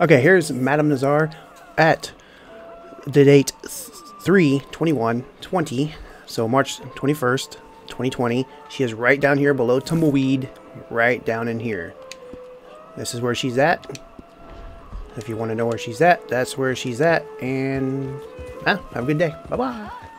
Okay, here's Madam Nazar at the date 3/21/20, so March 21st, 2020. She is right down here below Tumbleweed, right down in here. This is where she's at. If you want to know where she's at, that's where she's at. And have a good day. Bye-bye.